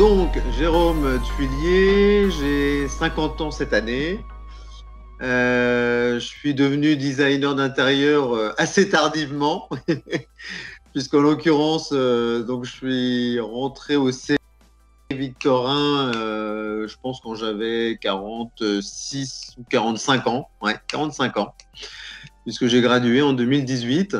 Donc, Jérôme Tuilier, j'ai 50 ans cette année. Je suis devenu designer d'intérieur assez tardivement, puisqu'en l'occurrence, donc je suis rentré au C Victorin, je pense quand j'avais 46 ou 45 ans. Ouais, 45 ans, puisque j'ai gradué en 2018.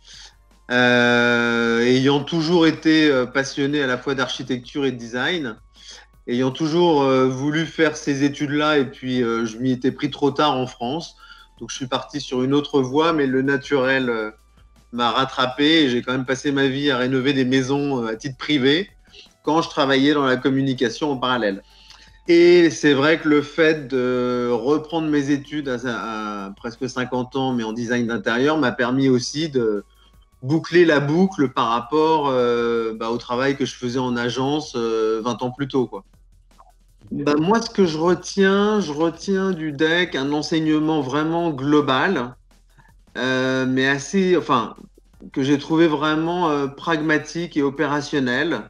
Ayant toujours été passionné à la fois d'architecture et de design, ayant toujours voulu faire ces études-là, et puis je m'y étais pris trop tard en France. Donc je suis parti sur une autre voie, mais le naturel m'a rattrapé et j'ai quand même passé ma vie à rénover des maisons à titre privé quand je travaillais dans la communication en parallèle. Et c'est vrai que le fait de reprendre mes études à presque 50 ans, mais en design d'intérieur, m'a permis aussi de boucler la boucle par rapport au travail que je faisais en agence 20 ans plus tôt, quoi. Moi, ce que je retiens du deck un enseignement vraiment global, mais assez, enfin, que j'ai trouvé vraiment pragmatique et opérationnel,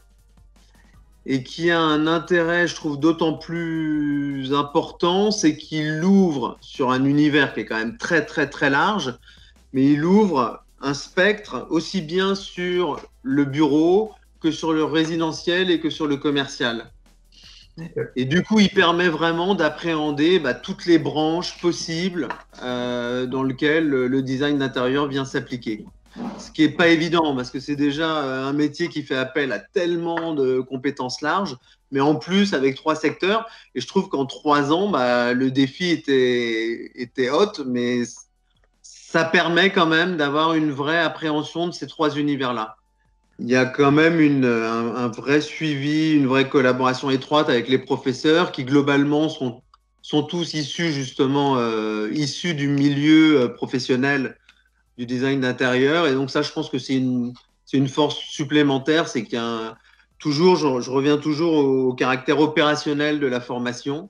et qui a un intérêt, je trouve, d'autant plus important, c'est qu'il ouvre sur un univers qui est quand même très, très, très large, mais il ouvre un spectre aussi bien sur le bureau que sur le résidentiel et que sur le commercial. Et du coup, il permet vraiment d'appréhender toutes les branches possibles dans lesquelles le design d'intérieur vient s'appliquer. Ce qui n'est pas évident parce que c'est déjà un métier qui fait appel à tellement de compétences larges, mais en plus avec 3 secteurs. Et je trouve qu'en 3 ans, le défi était haut, mais ça permet quand même d'avoir une vraie appréhension de ces 3 univers-là. Il y a quand même un vrai suivi, une vraie collaboration étroite avec les professeurs qui globalement sont tous issus justement issus du milieu professionnel du design d'intérieur. Et donc ça, je pense que c'est une force supplémentaire, c'est qu'il y a toujours, je reviens toujours au caractère opérationnel de la formation.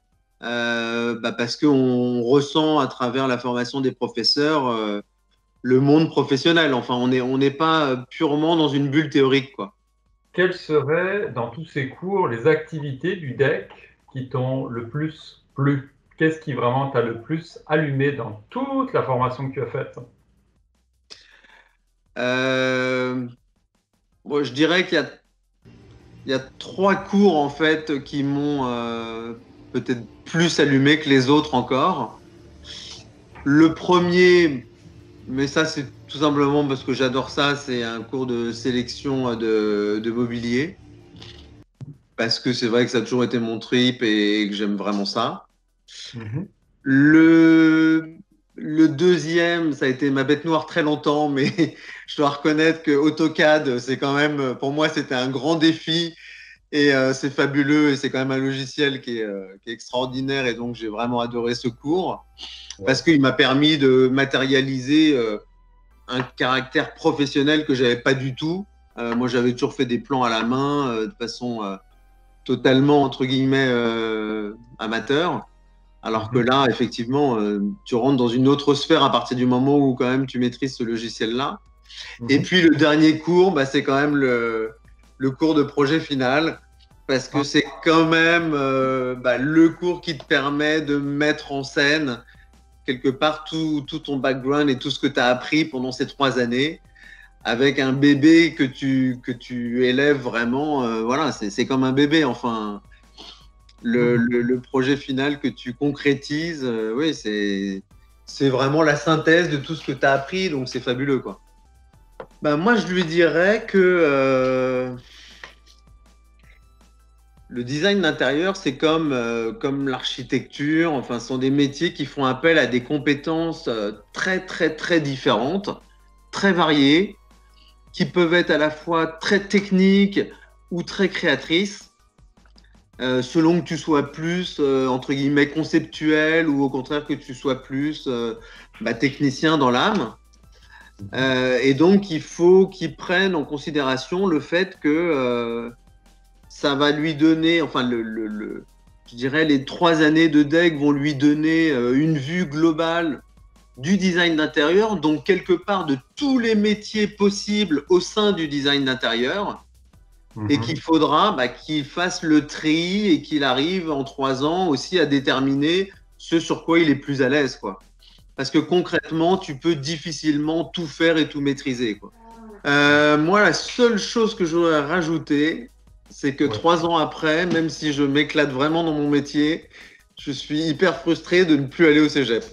Parce qu'on ressent à travers la formation des professeurs le monde professionnel. Enfin, on n'est pas purement dans une bulle théorique, quoi. Quelles seraient, dans tous ces cours, les activités du DEC qui t'ont le plus plu? Qu'est-ce qui vraiment t'a le plus allumé dans toute la formation que tu as faite? Moi, je dirais qu'il y a 3 cours en fait qui m'ont peut-être plus allumé que les autres encore. Le premier, mais ça c'est tout simplement parce que j'adore ça, c'est un cours de sélection de mobilier. Parce que c'est vrai que ça a toujours été mon trip et que j'aime vraiment ça. Mhm. Le, le deuxième, ça a été ma bête noire très longtemps, mais je dois reconnaître que AutoCAD, c'est quand même, pour moi, c'était un grand défi et c'est fabuleux et c'est quand même un logiciel qui est extraordinaire et donc j'ai vraiment adoré ce cours parce qu'il m'a permis de matérialiser un caractère professionnel que j'avais pas du tout. Moi, j'avais toujours fait des plans à la main de façon totalement, entre guillemets, amateur. Alors que là, effectivement, tu rentres dans une autre sphère à partir du moment où quand même tu maîtrises ce logiciel-là. Et puis le dernier cours, c'est quand même le cours de projet final, parce que c'est quand même le cours qui te permet de mettre en scène quelque part tout ton background et tout ce que tu as appris pendant ces 3 années, avec un bébé que tu élèves vraiment. Voilà, c'est comme un bébé, enfin. Le projet final que tu concrétises, oui, c'est vraiment la synthèse de tout ce que tu as appris, donc c'est fabuleux, quoi. Moi, je lui dirais que le design d'intérieur, c'est comme l'architecture, enfin, ce sont des métiers qui font appel à des compétences très, très, très différentes, très variées, qui peuvent être à la fois très techniques ou très créatrices. Selon que tu sois plus entre guillemets conceptuel ou au contraire que tu sois plus technicien dans l'âme. Et donc il faut qu'il prenne en considération le fait que ça va lui donner, enfin je dirais les 3 années de DEC vont lui donner une vue globale du design d'intérieur, donc quelque part de tous les métiers possibles au sein du design d'intérieur. et qu'il faudra qu'il fasse le tri et qu'il arrive en 3 ans aussi à déterminer ce sur quoi il est plus à l'aise, quoi. Parce que concrètement, tu peux difficilement tout faire et tout maîtriser, quoi. Moi, la seule chose que je voudrais rajouter, c'est que 3 ans après, même si je m'éclate vraiment dans mon métier, je suis hyper frustré de ne plus aller au cégep.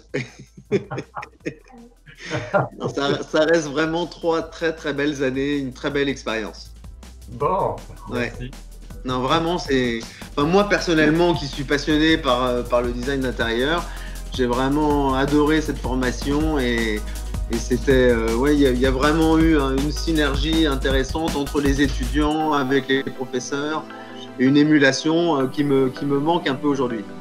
Non, ça reste vraiment 3 très très belles années, une très belle expérience. Bon, merci. Ouais. Non, vraiment, enfin, moi personnellement, qui suis passionné par le design d'intérieur, j'ai vraiment adoré cette formation et c'était, ouais, il y a vraiment eu une synergie intéressante entre les étudiants avec les professeurs et une émulation qui me manque un peu aujourd'hui.